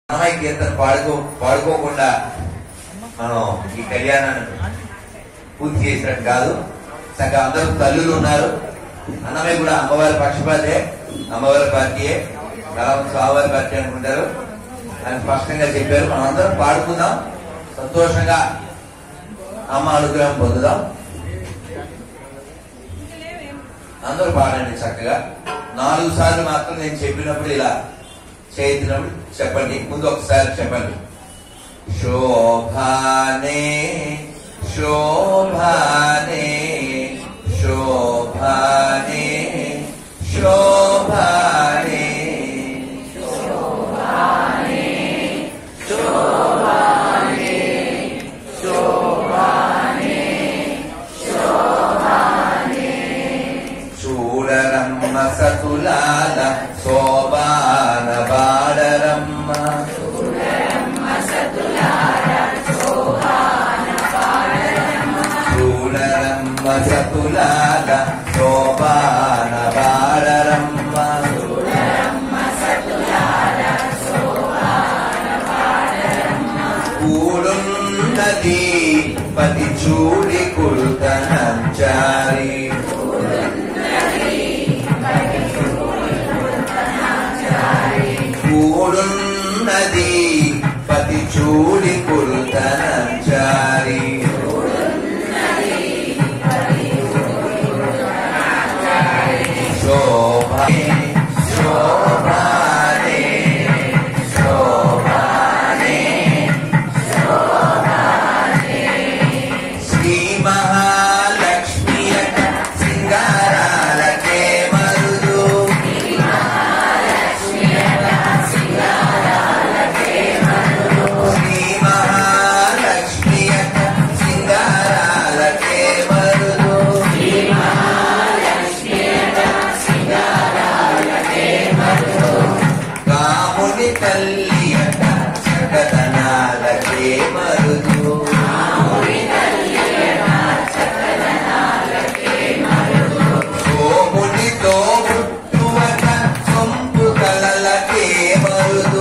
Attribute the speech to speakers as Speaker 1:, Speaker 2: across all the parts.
Speaker 1: అన్నమయ్య కీర్తన పాడుకోకుండా మనం ఈ కళ్యాణాన్ని పూర్తి చేసినట్టు కాదు. చక్కగా అందరూ తల్లులు ఉన్నారు. అన్నమయ్య కూడా అమ్మవారి పక్షపాతే, అమ్మవారి పార్టీయే, స్వామివారి పార్టీ అనుకుంటారు అని స్పష్టంగా చెప్పారు. మనం అందరం పాడుకుందాం, సంతోషంగా అమ్మ అనుగ్రహం పొందుదాం. అందరూ పాడండి చక్కగా. 4 సార్లు మాత్రం నేను చెప్పినప్పుడు ఇలా చేతినప్పుడు చెప్పండి. ముందు ఒకసారి చెప్పండి. శోభానే శోభానే శోభానే శోభానే శోభానే శోభానే శోభానే శోభానే చూడరమ్మ సతులాల శోభాన బాడరమ్మ చూడరమ్మ సతులాల శోభాన బాడరమ్మ చూడరమ్మ సతులాల శోభాన బాడరమ్మ చూడరమ్మ సతులాల శోభాన బాడరమ్మ కూడున్నది పతి చూడి కుడుతనంచారి కూడున్నది పతి చూడి కుడుతనంచారి శోభానే శోభానే శోభానే శోభానే శ్రీ మహాలక్ష్మి సింగారాలకే మరుదు శ్రీ మహాలక్ష్మి సింగారాలకే మరుదు కాముని తల్లియట చకదనాలకే మరుదు సోమునితో పుట్టువట సొంపు కలలకే మరుదు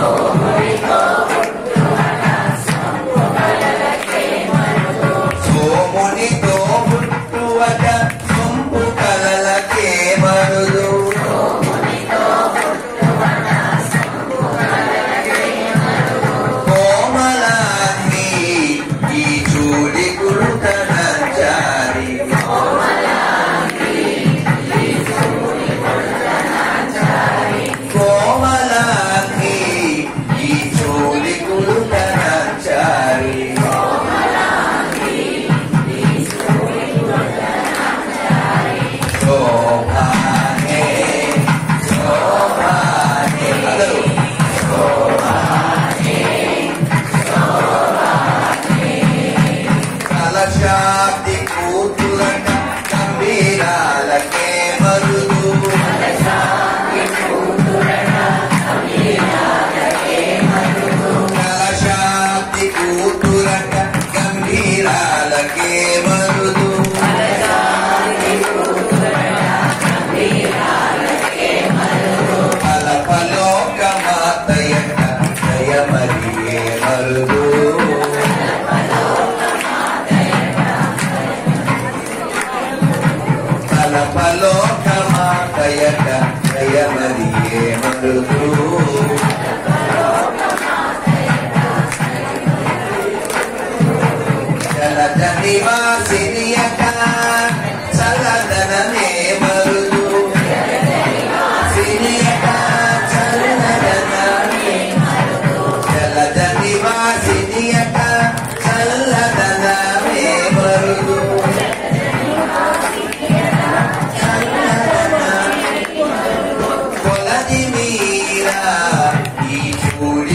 Speaker 1: సోమునితో పుట్టువట సొంపు కలలకే మరుదు కోమలాన్ని ఈ చూడి కుడుతనంచారి కోమలాన్ని ఈ చూడి కుడుతనంచారి శోభానే శోభానే అందరూ కలశాబ్ది కూతురట గంభీరాలకే మరుదు కలశాబ్ది కూతురట గంభీరాలకే మరుదు ఫలఫలోక మాతయట జయమరియే మరుదు ఫలఫలోక మాతయట జయమరియే మరుదు జలజ నివాసినియట చలదననే మరుదు సినియట చల్లదననే జలజ నివాసినియట చల్లదననే మరుదు కొలది మీరా ఈ చూడి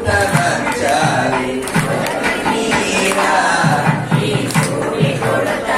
Speaker 1: కుడుతనంచారి మీరా ఈ చూడి కుడుత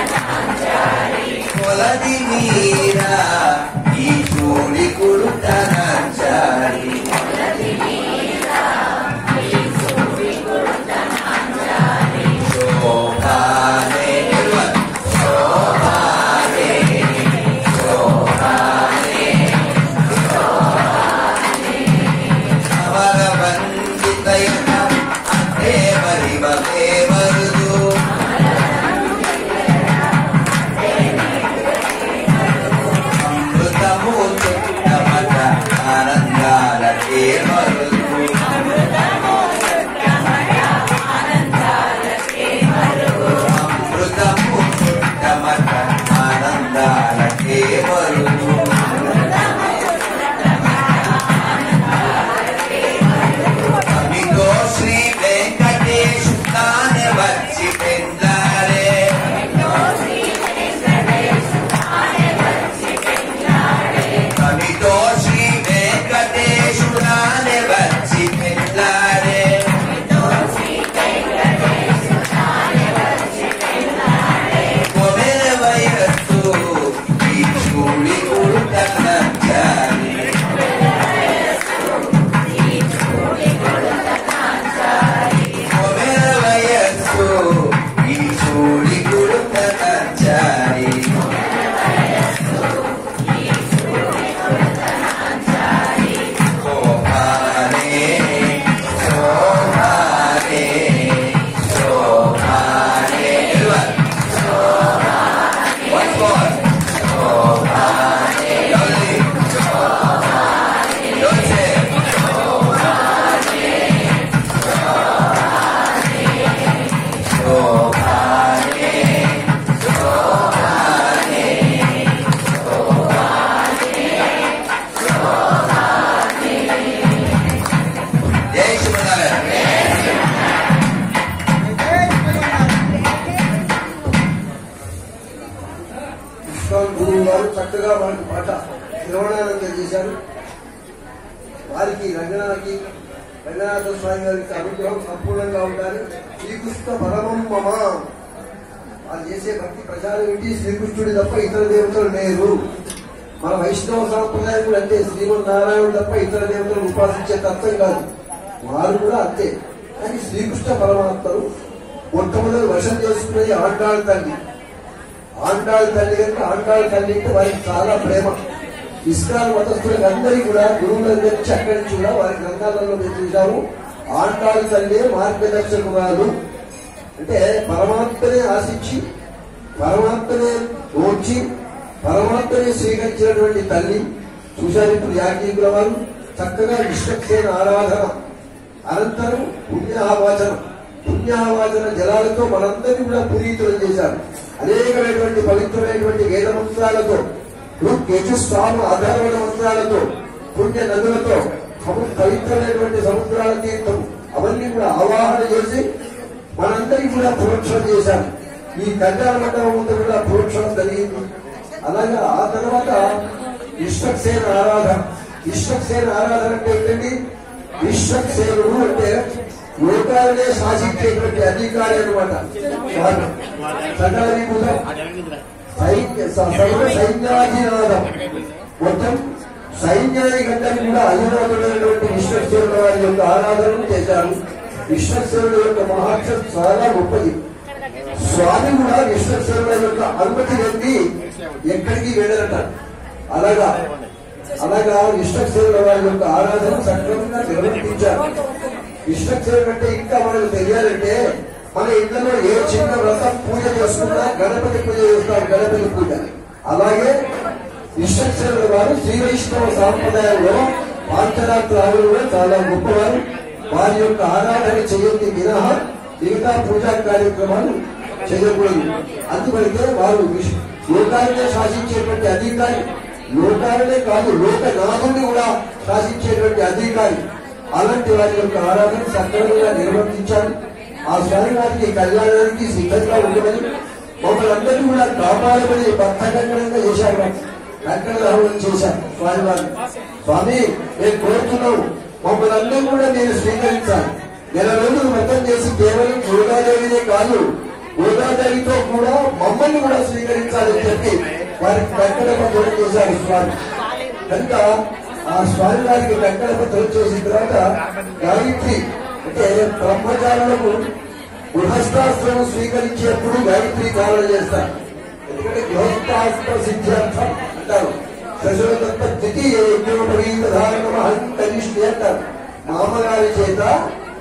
Speaker 1: సైన అంటే మరివే మరుదు అమృతము చుట్టమట ఆనందాలకే మరుదు అమృతము చుట్టమట ఆనందాలకే మరుదు శ్రీ వెంకటేశు తానే వచ్చి పెండారే కవితో శ్రీ వెంకటేశు తానే వచ్చి పెండారే కొమెర వయస్సు ఈ చూడి కుడుతనంచాలి ఈ చూడి కుడుతనంచాలి శోభానే శోభానే శోభానే Once more. శోభానే Lovely. Don't say
Speaker 2: గురువు గారు చక్కగా వారికి పాట నిర్వహణ చేశారు. వారికి రంగనాథకి రంగనాథ స్వామి గారికి అనుగ్రహం సంపూర్ణంగా ఉండాలి. శ్రీకృష్ణ పరమం మమ వాళ్ళు చేసే భక్తి ప్రచారం ఏంటి? శ్రీకృష్ణుడి తప్ప ఇతర దేవతలు లేరు. మన వైష్ణవ సాంప్రదాయం కూడా అంతే. శ్రీమన్నారాయణుడు తప్ప ఇతర దేవతలు ఉపాసించే తత్వం కాదు. వారు కూడా అంతే. కానీ శ్రీకృష్ణ పరమాత్మను మొట్టమొదటి వశం చేసుకునేది ఆండాళ్ళ తల్లి. ఆండాళ్ళ తల్లి కనుక ఆండాళ్ళ తల్లి అంటే వారికి చాలా ప్రేమ. ఇస్కాన్ మతస్థులకు అందరికీ కూడా గురువుల నుంచి అక్కడి నుంచి కూడా వారి గ్రంథాలలో మేము చూసాము. ఆండాళ్ళ తల్లి మార్గదర్శకురాలు అంటే పరమాత్మనే ఆశించి పరమాత్మనే ఓర్చి పరమాత్మనే స్వీకరించినటువంటి తల్లి చూశారు. ఇప్పుడు యాజ్ఞికుల వారు చక్కగా విశ్వక్సేన ఆరాధన అనంతరం పుణ్యావాచన జలాలతో మనందరినీ కూడా పునీతులు చేశారు. అనేకమైనటువంటి పవిత్రమైనటువంటి వేద మంత్రాలతో యజుస్వామి ఆధారమైన మంత్రాలతో పుణ్య నదులతో పవిత్రమైనటువంటి సముద్రాల తీర్థం అవన్నీ కూడా ఆవాహన చేసి మనందరికీ కూడా ప్రోక్షణం చేశారు. ఈ కళ్యాణ మండపం అంతా కూడా ప్రోక్షణం జరిగింది. అలాగే ఆ తర్వాత విశ్వక్సేన ఆరాధన. విశ్వక్సేన ఆరాధన అంటే ఏంటండి? విశ్వక్సేనుడు అంటే లోకాలనే శాసించేటువంటి అధికారి అనమాట. సైన్యాధినాథం మొత్తం సైన్యానికందరినీ కూడా అధినాథుడైనటువంటి విశ్వక్సేనుడు వారి యొక్క ఆరాధనను చేశారు. విశ్వక్సేనుడు యొక్క మహాత్మ్యం చాలా గొప్పది. స్వామి కూడా విశ్వక్సేనుడు యొక్క అనుమతి పొంది ఎక్కడికి వెళ్ళరట. అలాగా విశ్వక్సేనుడు వారి యొక్క ఆరాధన సక్రమంగా నిర్వర్తించారు. విశ్వక్సేనుడు అంటే ఇంకా మనకు తెలియాలంటే మన ఇళ్లలో ఏ చిన్న వ్రతం పూజ చేసుకున్నా గణపతి పూజ చేస్తారు. గణపతి పూజ అలాగే విశ్వక్సేనుడు వారు శ్రీ వైష్ణవ సాంప్రదాయంలో పాంచరాత్రాలలో చాలా గొప్పవారు. వారి యొక్క ఆరాధన చేయండి మినహా మిగతా పూజా కార్యక్రమాలు చేయకూడదు. అందువల్లే వారు లోకాలనే శాసించేటువంటి అధికారి. లోకాలనే కాదు లోకనాథుని కూడా శాసించేటువంటి అధికారి. అలాంటి వారి యొక్క ఆరాధన సక్రమంగా నిర్వర్తించాలి. ఆ స్వామి వారికి కళ్యాణానికి సిద్ధంగా ఉండమని మమ్మల్ని అందరినీ కూడా కాపాడమని భక్తకంకణంగా చేశారు. కంకణ రావడం చేశారు స్వామి వారిని. స్వామి మేము కోరుతున్నాం మమ్మల్ని అందరూ కూడా నేను స్వీకరించాలి. నెల రోజులు వ్రతం చేసి కేవలం గోదాదేవినే కాదు గోదాదేవితో కూడా మమ్మల్ని కూడా స్వీకరించాలని చెప్పి వారికి కంకణ పత్రం చేశారు స్వామి. కనుక ఆ స్వామి వారికి కంకణ పత్రం చేసిన తర్వాత గాయత్రి అంటే బ్రహ్మచారులకు గృహస్థాస్త్రం స్వీకరించేప్పుడు గాయత్రి కారణం చేస్తారు. ఎందుకంటే గృహస్థాస్త్ర సిద్ధార్థం అంటారు. శశోదత్త ద్వితీయ యజ్ఞోపవీత ధారణ కనిష్ఠి అంటారు. మామగారి చేత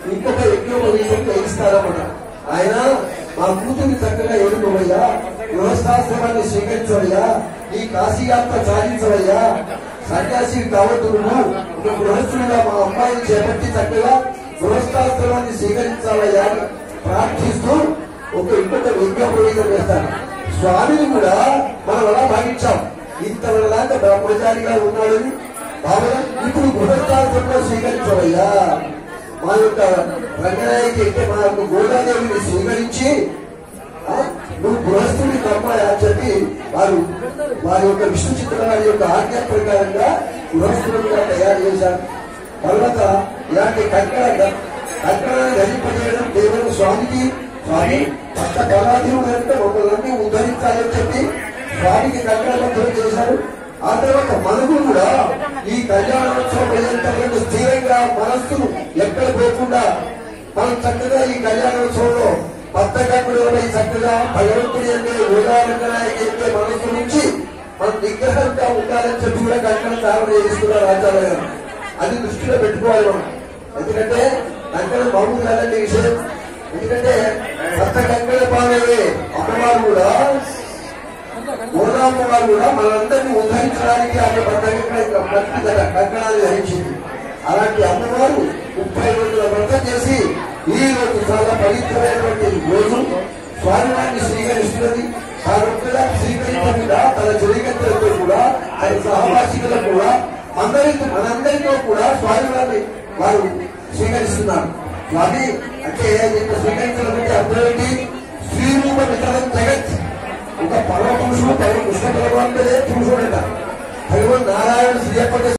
Speaker 2: ఇంకొక యజ్ఞోపవీతం చేయిస్తారన్నమాట. ఆయన మా కూతురిని చక్కగా ఎదుర్కోవయ్యా, గృహస్థాశ్రమాన్ని స్వీకరించవయ్యా, ఈ కాశీయాత్ర సాధించవయ్యా, సన్యాసి కావద్దు, నువ్వు గృహస్థులుగా మా అమ్మాయిని చేపట్టి చక్కగా గృహస్థాశ్రమాన్ని స్వీకరించాలయ్యా అని ప్రార్థిస్తూ ఇంకొక యజ్ఞోపవీతం చేస్తాను. స్వామిని కూడా మనం అలా భావించాం. ఇంతవరదాకా బ్రహ్మచారిగా ఉన్నాడని భావన ఇప్పుడు గృహస్థాశ్రమంలో స్వీకరించవయ్యా, మా యొక్క రంగనాయకి అంటే మా యొక్క గోదాదేవిని స్వీకరించి నువ్వు గృహస్థుని కమ్మాయా అని చెప్పి వారి యొక్క విష్ణు చిత్రాల యొక్క ఆజ్ఞ ప్రకారంగా గృహస్థులుగా తయారు చేశారు. తర్వాత ఇలాంటి కంకణాన్ని ధరింపజేయడం కేవలం స్వామికి, స్వామి భక్త కళాధీవుడు అంటే మమ్మల్ని ఉద్ధరించాలని చెప్పి స్వామికి కంకణబద్ధం చేశారు. ఆ తర్వాత మనకు కూడా ఈ కళ్యాణోత్సవం పర్యంతం స్థిరంగా మనస్సును ఎక్కడ పోకుండా మనం చక్కగా ఈ కళ్యాణోత్సవంలో బద్ధకంగా చక్కగా భగవంతుడి అంటే ఉదాహరణకి మనస్సు నుంచి మనం నిగ్రహంగా ఉండాలని చెప్పి కూడా కంకణ ధారణ చేస్తున్నారు ఆచార్య గారు. అది దృష్టిలో పెట్టుకోవాలి మనం. ఎందుకంటే కంకణ మామూలు కాదండి విషయం. ఎందుకంటే భర్త కంకణ పాలయ్యే అమ్మవారు కూడా గోదామ్మ వారు కూడా మనందరినీ ఉద్ధరించడానికి ఆమె కంకణాలు ధరించింది. అలాంటి అమ్మవారు 30 రోజుల వ్రతం చేసి ఈ రోజు చాలా పవిత్రమైనటువంటి రోజు స్వామివారిని స్వీకరిస్తున్నది. తాను స్వీకరించకుండా తన చెలికత్తెలతో కూడా తన సహవాసికులకు కూడా మనందరితో కూడా స్వామివారిని వారు స్వీకరిస్తున్నారు. స్వామి అంటే స్వీకరించడం అంటే అర్థం ఏంటి? శ్రీరూప వితరం జగత్. ఒక పరమ పురుషుడు, పరమ కృష్ణ భగవానుడే పురుషుడట. భగవాన్ నారాయణ శ్రీ